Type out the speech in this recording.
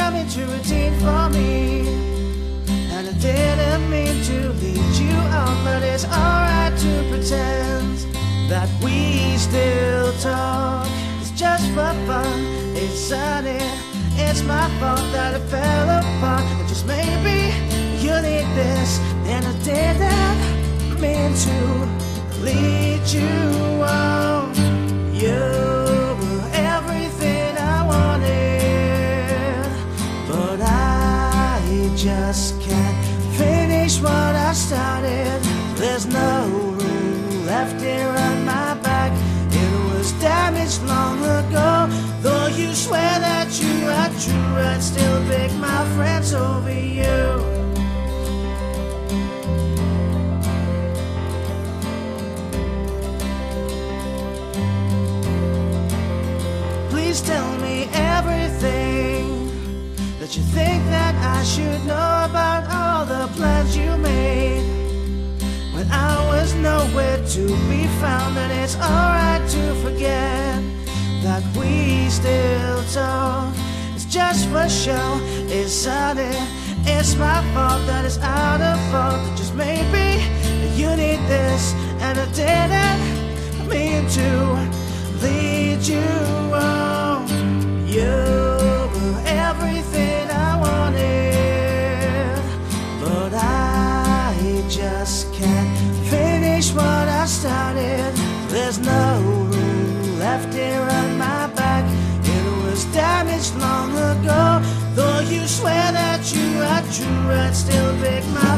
come into routine for me. And I didn't mean to lead you on, but it's alright to pretend that we still talk. It's just for fun, it's sunny. It's my fault that it fell apart. And just maybe you need this. And I didn't mean to lead you on. You were everything I wanted, but I just can't finish what I started. There's no room left here on my back. It was damaged long ago. Though you swear that you are true, I'd still pick my friends over you. Please tell me everything that you think that I should know about all the plans you made when I was nowhere to be found. And it's alright to forget that we still talk. It's just for show, it's sunny. It's my fault that it's out of fault. Just maybe you need this. And I didn't mean to lead you on. You were everything I wanted, but I just can't finish what I started. There's no room left here on my back. It was damaged long ago. Though you swear that you are true, I'd still pick my